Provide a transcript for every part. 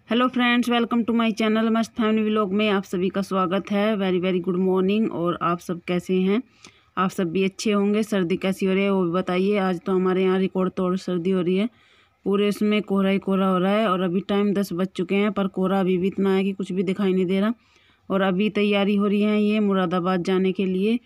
Hello friends, welcome to my channel Mast family vlog में आप सभी का स्वागत है। Very very good morning. और आप सब कैसे हैं? आप सब भी अच्छे होंगे। सर्दी कैसी हो रही है वो भी बताइए। आज तो हमारे यहाँ रिकॉर्ड तोड़ सर्दी हो रही है। पूरे इसमें कोहरा ही कोहरा हो रहा है और अभी टाइम 10 बज चुके हैं, पर कोहरा अभी भी इतना है कि कुछ भी दिखाई नहीं दे रहा। और अभी तैयारी हो रही है ये मुरादाबाद जाने के लिए।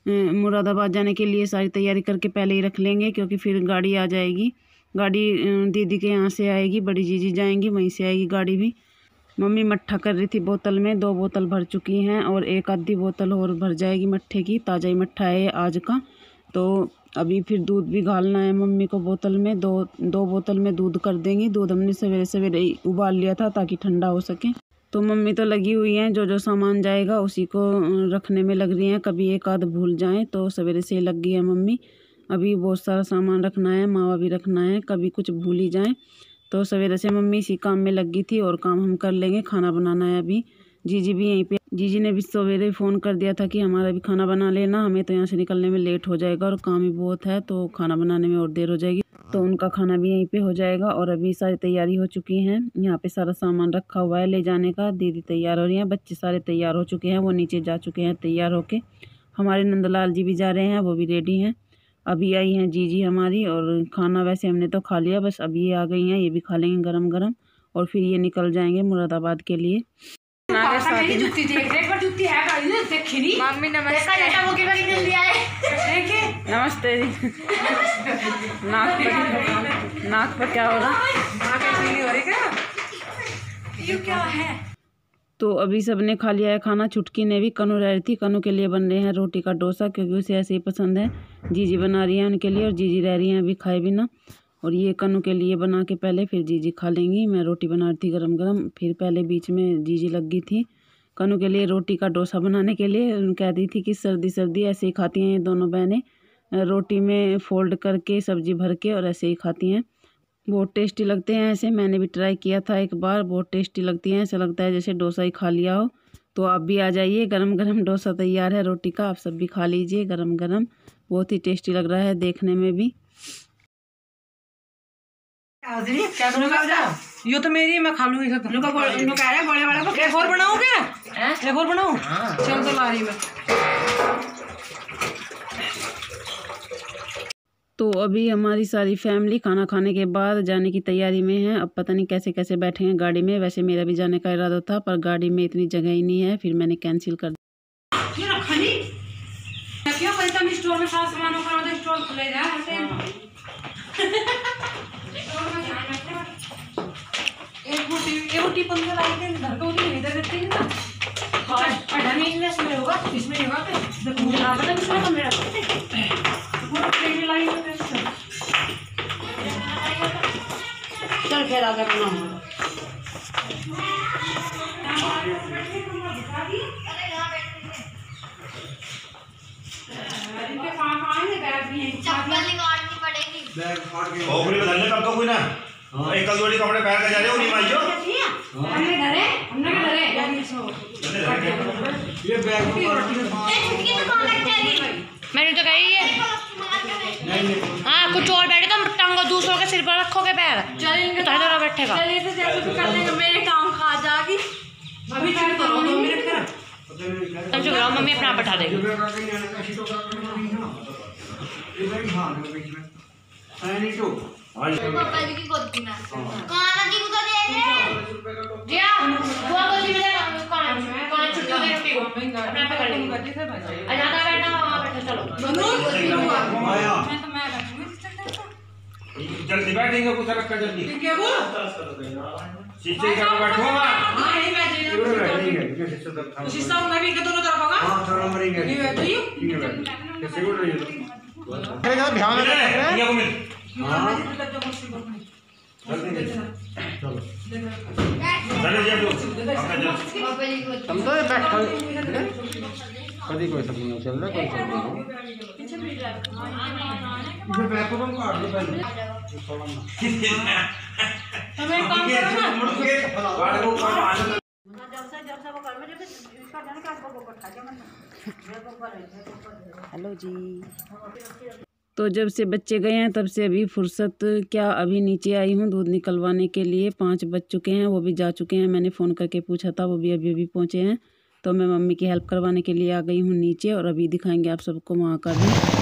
सारी तैयारी करके पहले ही रख लेंगे, क्योंकि फिर गाड़ी आ जाएगी। गाड़ी दीदी के यहाँ से आएगी, बड़ी जीजी जाएंगी, वहीं से आएगी गाड़ी भी। मम्मी मट्ठा कर रही थी बोतल में, 2 बोतल भर चुकी हैं और एक आधी बोतल और भर जाएगी मट्ठे की। ताज़ा ही मट्ठा है आज का। तो अभी फिर दूध भी घालना है मम्मी को बोतल में। दो बोतल में दूध कर देंगी। दूध हमने सवेरे सवेरे ही उबाल लिया था ताकि ठंडा हो सके। तो मम्मी तो लगी हुई हैं, जो जो सामान जाएगा उसी को रखने में लग रही हैं। कभी एक आध भूल जाएं तो सवेरे से लग गई है मम्मी। अभी बहुत सारा सामान रखना है, मावा भी रखना है, कभी कुछ भूल ही जाएं। तो सवेरे से मम्मी इसी काम में लग गई थी और काम हम कर लेंगे। खाना बनाना है अभी। जीजी भी यहीं पे। जीजी ने भी सवेरे फ़ोन कर दिया था कि हमारा भी खाना बना लेना, हमें तो यहाँ से निकलने में लेट हो जाएगा और काम ही बहुत है, तो खाना बनाने में और देर हो जाएगी। तो उनका खाना भी यहीं पे हो जाएगा। और अभी सारी तैयारी हो चुकी हैं। यहाँ पे सारा सामान रखा हुआ है ले जाने का। दीदी तैयार हो रही हैं, बच्चे सारे तैयार हो चुके हैं, वो नीचे जा चुके हैं तैयार होके। हमारे नंदलाल जी भी जा रहे हैं, वो भी रेडी हैं। अभी आई हैं जीजी हमारी। और खाना वैसे हमने तो खा लिया, बस अभी ये आ गई हैं, ये भी खा लेंगे गरम गरम। और फिर ये निकल जाएंगे मुरादाबाद के लिए। मम्मी नमस्ते। नमस्ते जी। नाक पर क्या हो रहा? ये क्या है? तो अभी सबने खा लिया है खाना। छुटकी ने भी। कनू रह रही थी, कनू के लिए बन रहे हैं रोटी का डोसा, क्योंकि उसे ऐसे ही पसंद है। जीजी बना रही है उनके लिए और जीजी रह रही हैं अभी खाए बिना। और ये कनू के लिए बना के पहले फिर जीजी खा लेंगी। मैं रोटी बना रही थी गरम गरम, फिर पहले बीच में जीजी लग गई थी कनू के लिए रोटी का डोसा बनाने के लिए। कह रही थी कि सर्दी सर्दी ऐसे ही खाती हैं ये दोनों बहनें, रोटी में फोल्ड करके सब्जी भर के, और ऐसे ही खाती हैं। बहुत टेस्टी लगते हैं ऐसे। मैंने भी ट्राई किया था एक बार, बहुत टेस्टी लगती हैं। ऐसा लगता है जैसे डोसा ही खा लिया हो। तो आप भी आ जाइए, गरम गरम डोसा तैयार है रोटी का, आप सब भी खा लीजिए गरम गरम। बहुत ही टेस्टी लग रहा है देखने में भी। यो तो मेरी है, मैं खा लूंगी। बड़े वाला को एक और बनाऊं क्या? एक और बनाऊं? चल तो ला रही मैं। तो अभी हमारी सारी फैमिली खाना खाने के बाद जाने की तैयारी में है। अब पता नहीं कैसे कैसे बैठेंगे गाड़ी में। वैसे मेरा भी जाने का इरादा था, पर गाड़ी में इतनी जगह ही नहीं है, फिर मैंने कैंसिल कर दिया। ये रखा नहीं क्यों? पैसा में स्टोर में सारा सामान होगा, तो स्टोर खुले जा ऐसे। एक रोटी 15 लाई थे घर को, नहीं इधर देते हैं ना। पढ़ा नहीं इंग्लिश में होगा, इसमें होगा तो मुझे ना पता किसमें कम मेरा चल खेल आगे बनाऊंगा। खोपड़ी बदलने कब तो कोई ना एक कल जोड़ी कपड़े पहन के जा रहे हो नहीं माइयो। हमने घरे ये बैग मैंने तो कही है। हाँ, कुछ और बैठे तो टांगो, दूसरों के सिर पर रखोगे पैर। चलेंगे तो बैठेगा। चलिए तो जैसे कर लेंगे, मेरे काम खा जाएगी। अभी चल तो 2 मिनट कर। तब चुप रहो, मम्मी अपना बैठा देगी। पापा जी की गोदी में खाना की उधर देख जिया वो गोदी में कौन छुट्टी हो गई रोटी को अपना पकड़ लेंगे। ज्यादा बैठना वहां बैठो। चलो मैं तो मैं बैठूंगी। जल्दी बैठेंगे कुछ रखा जल्दी ठीक है वो शीशे का बैठो। हां यही बैठेंगे। शीशा में भी के दोनों तरफ होगा। हां थोड़ा मरेंगे। नहीं बैठो ये ठीक है कैसे बोल रही हो? अरे यार ध्यान रखो। ये को मिल। हां जल्दी चलो चलो जी पापा जी को हम तो बैठ कभी कोई सब नहीं चल रहा कोई सब नहीं इधर बैक को काट दो पहले हमें काम करो ना। गाड़ी को काट हेलो जी। तो जब से बच्चे गए हैं तब से अभी फुर्सत क्या, अभी नीचे आई हूँ दूध निकलवाने के लिए। 5 बज चुके हैं, वो भी जा चुके हैं। मैंने फ़ोन करके पूछा था, वो भी अभी पहुँचे हैं। तो मैं मम्मी की हेल्प करवाने के लिए आ गई हूँ नीचे, और अभी दिखाएंगे आप सबको वहाँ का भी।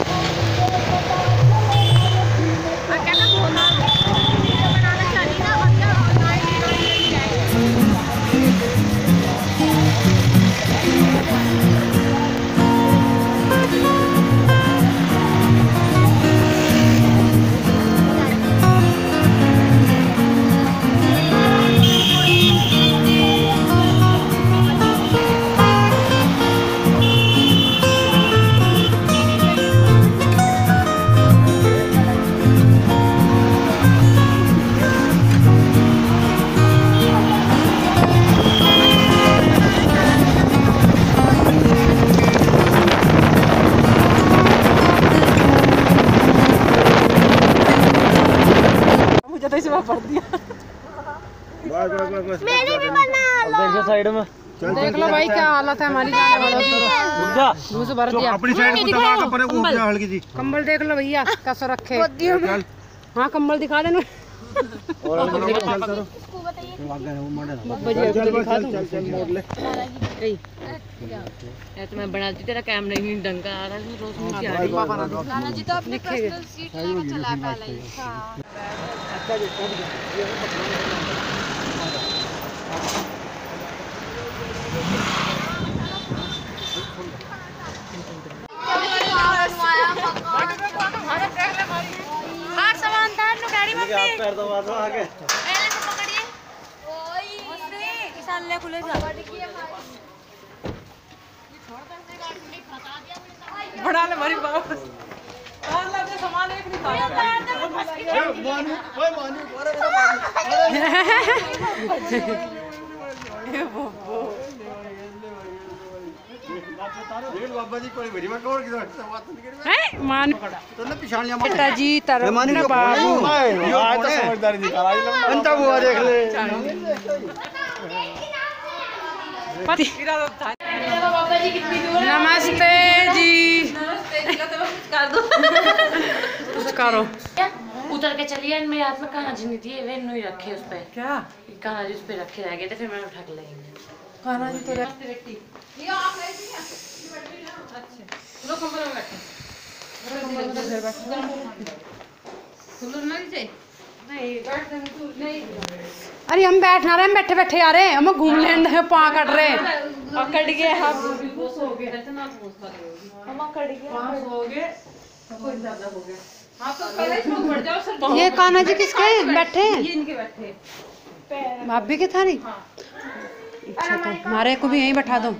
मैंने भी बना साइड में देख लो भाई क्या हालत है हमारी जाने वालों की। मुंह से भर दिया अपनी साइड को दबा के परे को हल्की जी। कंबल देख लो भैया कैसे रखे। हाँ कंबल दिखा देना। और तो मैं बनाती तेरा कैमरा ही ढंग का आ रहा है, रोज मुझे आ रही है जी। तो अपने पर्सनल सीट में चला पहले ही। हां सामान था गाड़ी में पैर दबा दो आगे पहले से पकड़िए। ओए उससे किसान ले खुले जा बड़ा ले मारी वापस और लगे सामान एक नहीं खाया। मानू ओए मानू ये वो ये बाबा जी कोई बड़ी मत और की बात नहीं करी है मान तो ना पिछाड़ लिया बेटा जी तर ना बाबू आज तो समझदारी दिखा अंता हुआ देख ले बाबा जी कितनी दूर है। नमस्ते जी नमस्ते जी तो कर दो कुछ करो उतर के चलिए। मेरे हाथ में काना जी नहीं थी, वे नहीं रखे उस पे क्या काना जी उस पे रखे रह गए थे, फिर मैंने उठा के लेंगे काना जी तो रखते बेटी ये आप ले दी अच्छा लो कंबल में बैठो सुनो ना जी नहीं बैठ नहीं। अरे हम बैठना रहे, हम बैठे बैठे आ रहे हैं, हम घूम लेंगे पा कट रहे कट गए हम सो गए इतना हम कट गए सो गए कोई ज्यादा हो गया। हां तो पहले ही बढ़ जाओ सर। ये कान्हा जी किसके बैठे हैं? ये इनके बैठे भाभी के थारी। अच्छा तो हमारे को भी यहीं बैठा दो।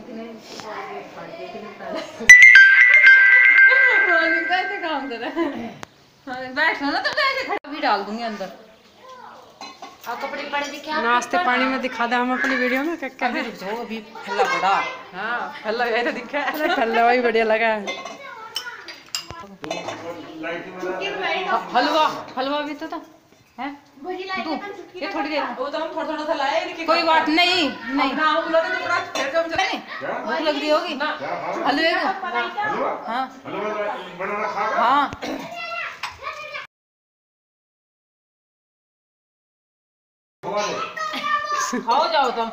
काम कर रहा है बैठो ना, तो ऐसे खड़ा भी डाल दूंगी अंदर। आप कपड़े पड़े दिखा नाश्ते पानी में दिखा दे हम अपनी वीडियो में क्या क्या रुक जाओ अभी फल्ला बड़ा। हां फल्ला ये तो दिखा है, फल्ला वही बढ़िया लगा है। हलवा हलवा भी तो था है ये थोड़ी देर वो तो हम थोड़ा थोड़ा सा लाए। कोई बात नहीं नहीं ना वो लोग तो पूरा फिर कम चले भूख लग रही होगी हलवे को। हां बनाना खा हां खाओ जाओ तुम।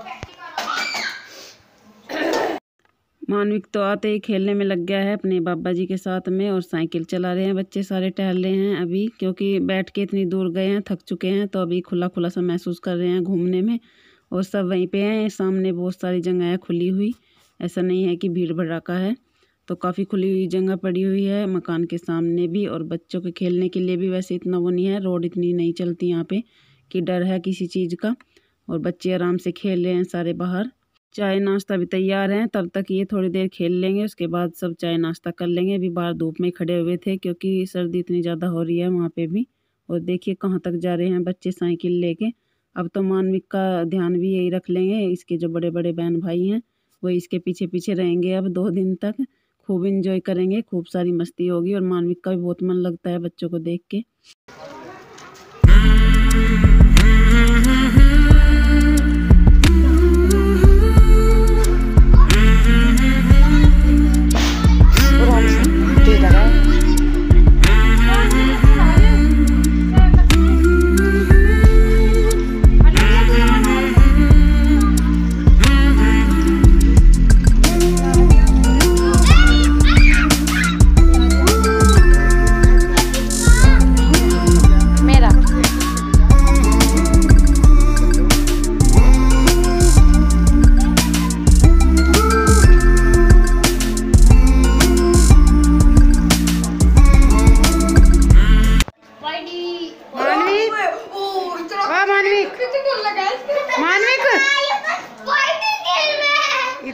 मानविक तो आते ही खेलने में लग गया है अपने बाबा जी के साथ में, और साइकिल चला रहे हैं। बच्चे सारे टहल रहे हैं अभी, क्योंकि बैठ के इतनी दूर गए हैं, थक चुके हैं, तो अभी खुला खुला सा महसूस कर रहे हैं घूमने में। और सब वहीं पे हैं, सामने बहुत सारी जगह है खुली हुई, ऐसा नहीं है कि भीड़ भड़ाका है। तो काफ़ी खुली हुई जगह पड़ी हुई है मकान के सामने भी, और बच्चों के खेलने के लिए भी वैसे इतना वो नहीं है, रोड इतनी नहीं चलती यहाँ पे कि डर है किसी चीज़ का। और बच्चे आराम से खेल रहे हैं सारे बाहर। चाय नाश्ता भी तैयार है, तब तक ये थोड़ी देर खेल लेंगे, उसके बाद सब चाय नाश्ता कर लेंगे। अभी बाहर धूप में खड़े हुए थे क्योंकि सर्दी इतनी ज़्यादा हो रही है वहाँ पे भी। और देखिए कहाँ तक जा रहे हैं बच्चे साइकिल लेके। अब तो मानविक का ध्यान भी यही रख लेंगे, इसके जो बड़े बड़े बहन भाई हैं वो इसके पीछे पीछे रहेंगे। अब 2 दिन तक खूब इंजॉय करेंगे, खूब सारी मस्ती होगी। और मानविक का भी बहुत मन लगता है बच्चों को देख के।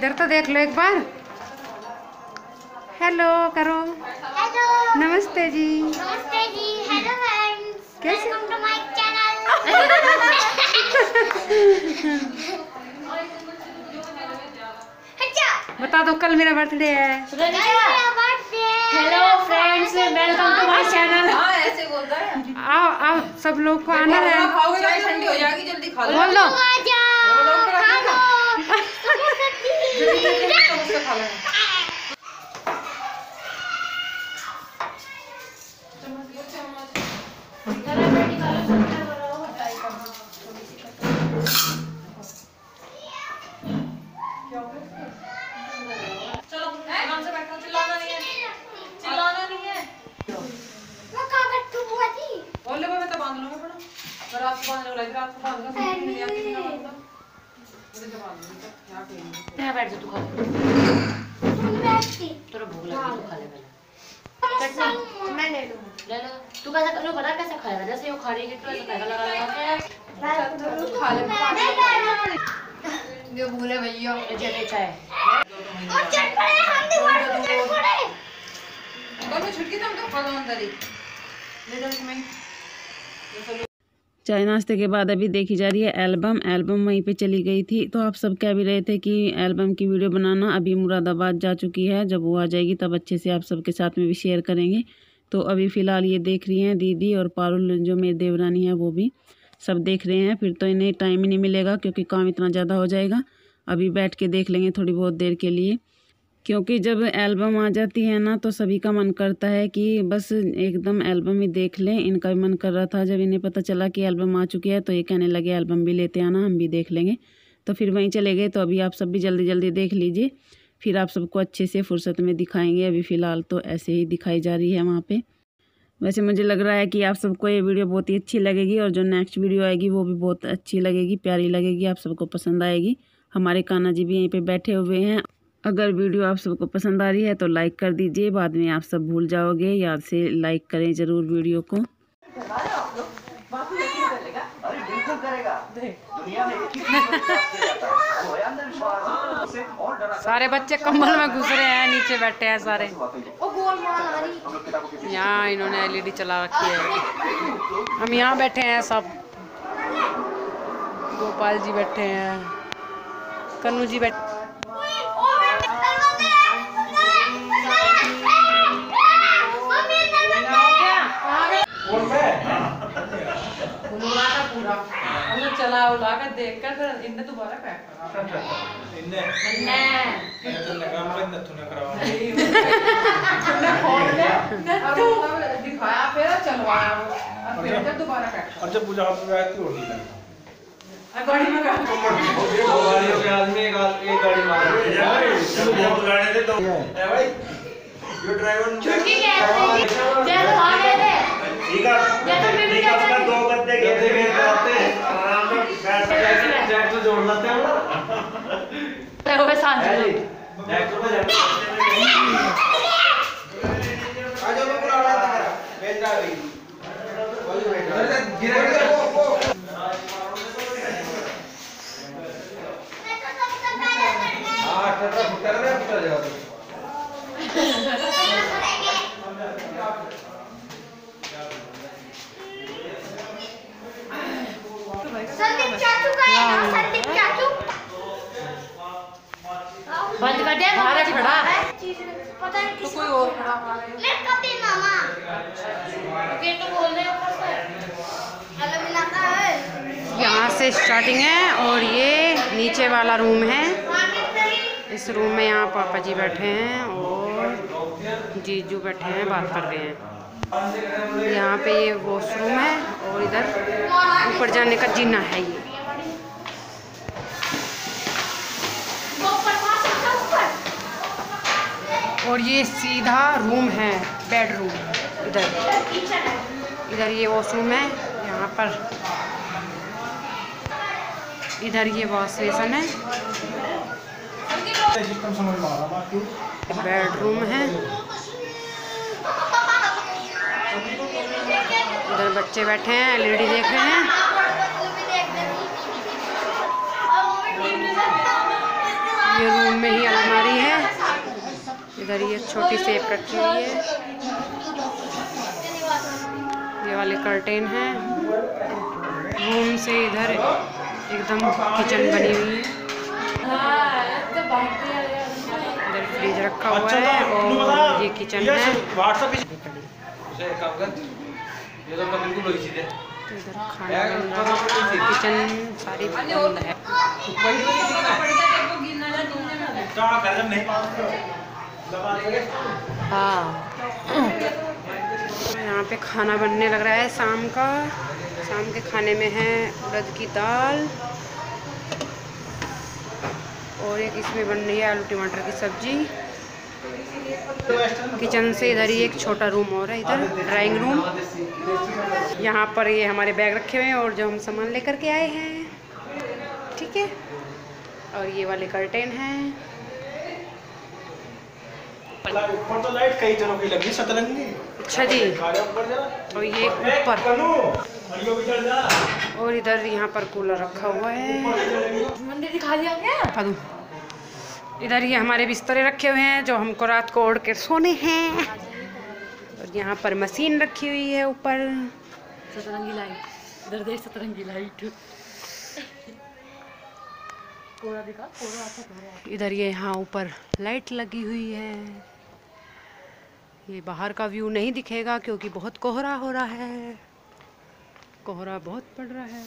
इधर तो देख लो एक बार। हेलो करो। हेलो नमस्ते जी। नमस्ते जी। हेलो फ्रेंड्स, कैसे? Welcome to my channel. बता दो कल मेरा बर्थडे है। Hello friends, welcome to my channel. हाँ ऐसे बोलता है। आओ आओ सब लोग को आना है। खाओगे तो ठंडी हो जाएगी, जल्दी खा लो। बोल दो। समोसा खा लो। चलो आराम से बैठो, चिल्लाना नहीं है, चिल्लाना नहीं है। बोल ले मैं तो बांध लूंगा पड़ा। अगर रात को बांधने वाला है, रात को बांध लो। मुझे तो बांध दूंगी तो क्या करेंगे। यहाँ बैठ जा, तू खा ले। तेरा भूख लगी, तू खा ले पहले। मैं ले लूँ। ले लो। तू कैसे करो, पता कैसे खाएगा? जैसे वो खा रही है तो ऐसे खाएगा, लगा लगा के। खा ले। ये भूले भैया। ये जैसे चाय। और चट पड़े, हम दीवार पे चट पड़े। दोनों छुटकी तुम तो खा लो अंदर ही। ले जाओ इसमें। चाय नाश्ते के बाद अभी देखी जा रही है एल्बम। एल्बम वहीं पे चली गई थी, तो आप सब कह भी रहे थे कि एल्बम की वीडियो बनाना। अभी मुरादाबाद जा चुकी है, जब वो आ जाएगी तब अच्छे से आप सबके साथ में भी शेयर करेंगे। तो अभी फ़िलहाल ये देख रही हैं दीदी और पारुल, जो मेरी देवरानी है, वो भी सब देख रहे हैं। फिर तो इन्हें टाइम ही नहीं मिलेगा क्योंकि काम इतना ज़्यादा हो जाएगा। अभी बैठ के देख लेंगे थोड़ी बहुत देर के लिए, क्योंकि जब एल्बम आ जाती है ना तो सभी का मन करता है कि बस एकदम एल्बम ही देख लें। इनका भी मन कर रहा था, जब इन्हें पता चला कि एल्बम आ चुकी है तो ये कहने लगे एल्बम भी लेते आना, हम भी देख लेंगे। तो फिर वहीं चले गए। तो अभी आप सब भी जल्दी जल्दी देख लीजिए, फिर आप सबको अच्छे से फुर्सत में दिखाएंगे। अभी फ़िलहाल तो ऐसे ही दिखाई जा रही है वहाँ पे। वैसे मुझे लग रहा है कि आप सबको ये वीडियो बहुत ही अच्छी लगेगी और जो नेक्स्ट वीडियो आएगी वो भी बहुत अच्छी लगेगी, प्यारी लगेगी, आप सबको पसंद आएगी। हमारे कान्हा जी भी यहीं पे बैठे हुए हैं। अगर वीडियो आप सबको पसंद आ रही है तो लाइक कर दीजिए, बाद में आप सब भूल जाओगे, याद से लाइक करें ज़रूर वीडियो को। सारे बच्चे कंबल में घुस रहे हैं, नीचे बैठे हैं सारे। यहाँ इन्होंने LED चला रखी है। हम यहाँ बैठे हैं सब। गोपाल जी बैठे हैं, कन्नू जी बैठे। चला उला कर देख कर फिर इनने दोबारा पैक करा। इनने तुमने काम बंद तूने करावा। तुमने खोल ले और दिखाया फिर चलवाया वो और फिर जब दोबारा पैक। और जब पूजा हाथ में आती होगी ना, गाड़ी में कर दो गाड़ियों के आदमी एक गाड़ी मार जब दो गाड़ी थे तो ए भाई यो ड्राइवर छुट्टी जैसे आ गए थे, ठीक है अपना दो गद्दे के आते हैं आराम से बैठ जैक तो जोड़ लेते हैं देखो बस सांस लो। जैक तो आ जाओ मैं बुला रहा था मेरा भेज रहा है वही बैठ रहा गिरा वो हां टटरा फुटा रहा है फुटा जाएगा संदीप चाचू का है ना, संदीप चाचू बंद कर दे, बाहर खड़ा। पता नहीं तो कोई और खड़ा हुआ है। मैं कभी मामा गेट तो खोल दे ऊपर से। हेलो मिलाता है। यहाँ से स्टार्टिंग है और ये नीचे वाला रूम है। इस रूम में यहाँ पापा जी बैठे हैं और जीजू बैठे हैं, बात कर रहे हैं। यहाँ पे ये वॉशरूम है और इधर ऊपर जाने का जीना है ये। और ये सीधा रूम है, बेडरूम। इधर ये वॉशरूम है, यहाँ पर इधर ये वॉश बेसन है, बेडरूम है। इधर बच्चे बैठे हैं, LED देख रहे हैं। ये रूम में ही अलमारी है। इधर ये छोटी सेफ रखी हुई है। ये वाले कर्टेन हैं। रूम से इधर एकदम किचन बनी हुई है। इधर फ्रिज रखा हुआ है और ये किचन है। इधर खाना बन रहा है। किचन सारी बंद है। हाँ, यहाँ पे खाना बनने लग रहा है शाम का। शाम के खाने में है उड़द की दाल और एक इसमें बन रही है आलू टमाटर की सब्जी। किचन से इधर ही एक छोटा रूम और है, इधर ड्राइंग रूम। यहाँ पर ये हमारे बैग रखे हुए हैं और जो हम सामान लेकर के आए हैं, ठीक है। और ये वाले कर्टेन हैं। ऊपर तो लाइट कई तरह की लगी, सतरंगी। अच्छा जी। और ये ऊपर और इधर यहाँ पर कूलर रखा हुआ है। मंदिर दिखा दिया क्या? इधर ये हमारे बिस्तरे रखे हुए हैं जो हमको रात को ओढ़ के सोने हैं। और यहाँ पर मशीन रखी हुई है ऊपर। सतरंगी लाइट, इधर देख सतरंगी लाइट। कोरा दिखा, कोरा आता है। इधर ये यहाँ ऊपर लाइट लगी हुई है। ये बाहर का व्यू नहीं दिखेगा क्योंकि बहुत कोहरा हो रहा है। कोहरा बहुत पड़ रहा है।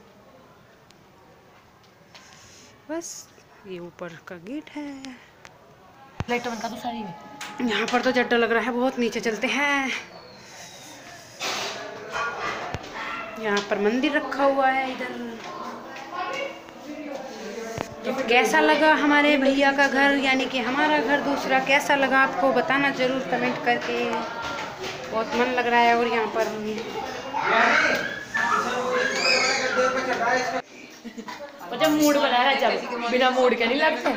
बस ये ऊपर का गेट है। लाइट बंद कर दो सारी। यहाँ पर तो जड्डा लग रहा है बहुत। नीचे चलते हैं। यहाँ पर मंदिर रखा हुआ है इधर। तो कैसा लगा हमारे भैया का घर, यानी कि हमारा घर दूसरा, कैसा लगा आपको बताना ज़रूर कमेंट करके। बहुत मन लग रहा है। और यहाँ पर जब मूड बना है, जब बिना मूड के नहीं लगता।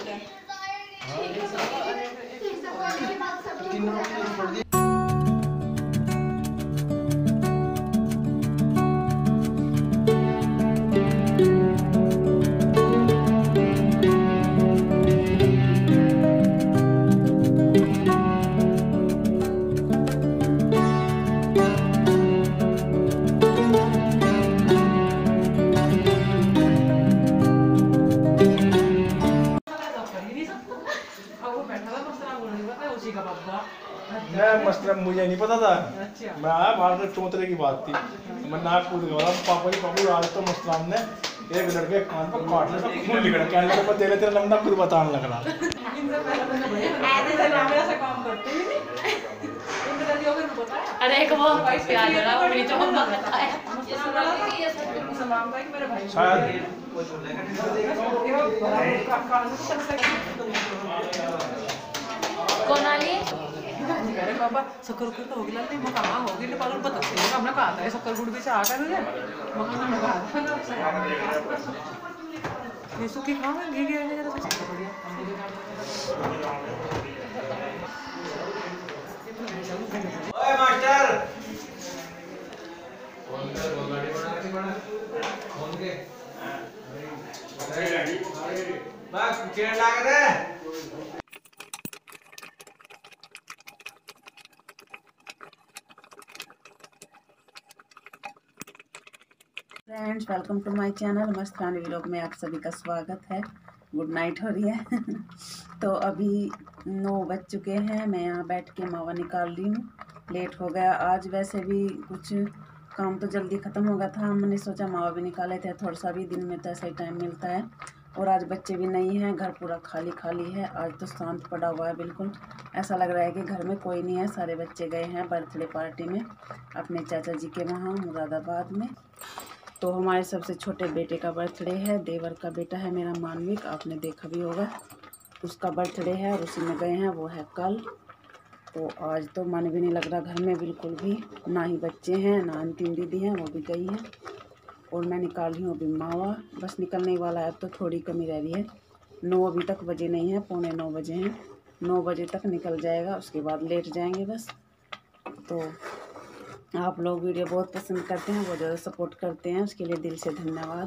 मसलन मुझे नहीं पता था। मैं आया बाहर से तोतरे की बात थी। मैं नाक कूद गया। पापा आज तो मसलाम ने एक लड़के कान पर काट लिया, सब खून निकला। कहने लगा मैं तेरे तेरा लंबा खुद बताने लग रहा। अरे एक वो याद है ना, मेरी तो मम्मा कहता है शायद कौन आ रही है? अरे बाबा शक्कर गुड़ तो होगी लाल मैं कहाँ होगी नहीं पालन बता सकते हमने कहा था शक्कर गुड़ भी चाह कर ले मम्मी ने कहा ये सुखी खाओ घी घी है जरा सा बढ़िया। ओए मास्टर बस चेयर लगा दे। Friends, welcome to my channel Mast Rani vlog में आप सभी का स्वागत है। गुड नाइट हो रही है। तो अभी 9 बज चुके हैं। मैं यहाँ बैठ के मावा निकाल रही हूँ। लेट हो गया आज। वैसे भी कुछ काम तो जल्दी ख़त्म हो गया था। हमने सोचा मावा भी निकाले थे थोड़ा सा भी। दिन में तो ऐसा ही टाइम मिलता है। और आज बच्चे भी नहीं हैं। घर पूरा खाली खाली है। आज तो शांत पड़ा हुआ है बिल्कुल। ऐसा लग रहा है कि घर में कोई नहीं है। सारे बच्चे गए हैं बर्थडे पार्टी में अपने चाचा जी के वहाँ मुरादाबाद में। तो हमारे सबसे छोटे बेटे का बर्थडे है। देवर का बेटा है मेरा मानविक, आपने देखा भी होगा। उसका बर्थडे है और उसी में गए हैं। वो है कल। तो आज तो मन भी नहीं लग रहा घर में बिल्कुल भी। ना ही बच्चे हैं ना अंतिम दीदी हैं, वो भी गई हैं। और मैं निकाल रही हूँ अभी मावा। बस निकलने वाला है। अब तो थोड़ी कमी रह रही है। 9 अभी तक बजे नहीं है, 8:45 बजे हैं। 9 बजे तक निकल जाएगा, उसके बाद लेट जाएंगे बस। तो आप लोग वीडियो बहुत पसंद करते हैं, बहुत ज़्यादा सपोर्ट करते हैं, उसके लिए दिल से धन्यवाद।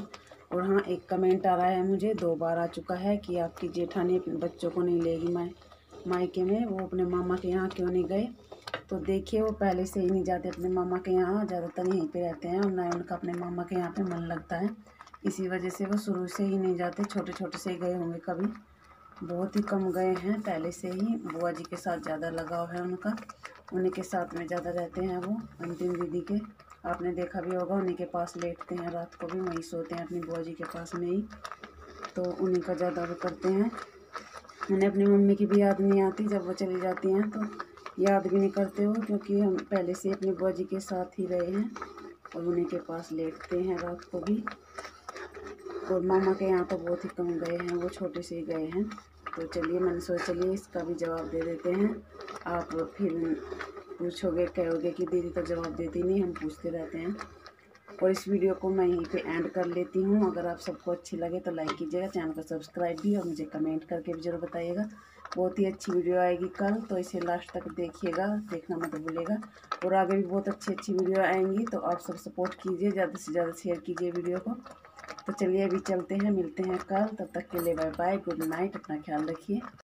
और हाँ, एक कमेंट आ रहा है मुझे 2 बार आ चुका है कि आपकी जेठानी अपने बच्चों को नहीं लेगी मायके में, वो अपने मामा के यहाँ क्यों नहीं गए। तो देखिए, वो पहले से ही नहीं जाते अपने मामा के यहाँ, ज़्यादातर यहीं पे रहते हैं और ना उनका अपने मामा के यहाँ पे मन लगता है। इसी वजह से वो शुरू से ही नहीं जाते, छोटे छोटे से ही गए होंगे, कभी बहुत ही कम गए हैं। पहले से ही बुआ जी के साथ ज़्यादा लगाव है उनका, उन्हीं के साथ में ज़्यादा रहते हैं वो। अंतिम दीदी के आपने देखा भी होगा, उन्हीं के पास लेटते हैं, रात को भी वहीं सोते हैं अपनी बुआ जी के पास में ही, तो उन्हीं का ज़्यादा वो करते हैं। उन्हें अपनी मम्मी की भी याद नहीं आती, जब वो चली जाती हैं तो याद भी नहीं करते हो, क्योंकि हम पहले से अपनी बुआ जी के साथ ही रहे हैं और उन्हीं के पास लेटते हैं रात को भी। और मामा के यहाँ तो बहुत ही कम गए हैं, वो छोटे से ही गए हैं। तो चलिए, मैंने सोचा चलिए इसका भी जवाब दे देते हैं। आप फिर पूछोगे, कहोगे कि दीदी तो जवाब देती नहीं, हम पूछते रहते हैं। और इस वीडियो को मैं यहीं पे एंड कर लेती हूँ। अगर आप सबको अच्छी लगे तो लाइक कीजिएगा, चैनल को सब्सक्राइब भी, और मुझे कमेंट करके भी ज़रूर बताइएगा। बहुत ही अच्छी वीडियो आएगी कल, तो इसे लास्ट तक देखिएगा, देखना मत भूलिएगा। और आगे भी बहुत अच्छी वीडियो आएंगी, तो आप सब सपोर्ट कीजिए, ज़्यादा से ज़्यादा शेयर कीजिए वीडियो को। तो चलिए अभी चलते हैं, मिलते हैं कल, तब तक के लिए बाय बाय, गुड नाइट, अपना ख्याल रखिए।